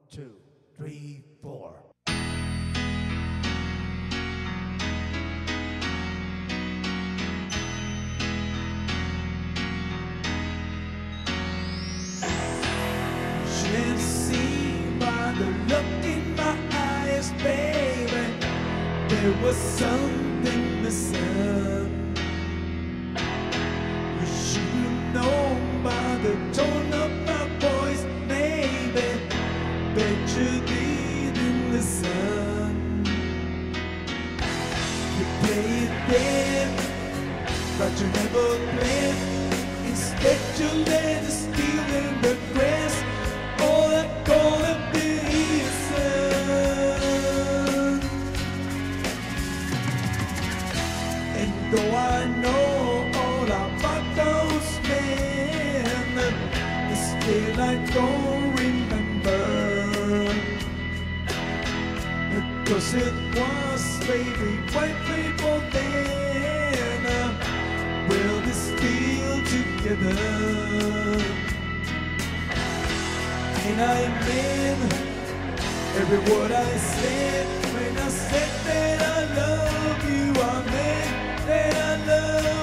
2, 3, 4. Should see by the look in my eyes, baby, there was something missing. You should have known by the tone of my voice, maybe, bet you didn't listen. You play it dead, but you never played. Instead you let it steal in the grass. All I call it decent. And though I know all about those men, still I don't remember. Because it was baby right before then. We'll be still together. And I meant every word I said when I said that I love you. I meant that I love you.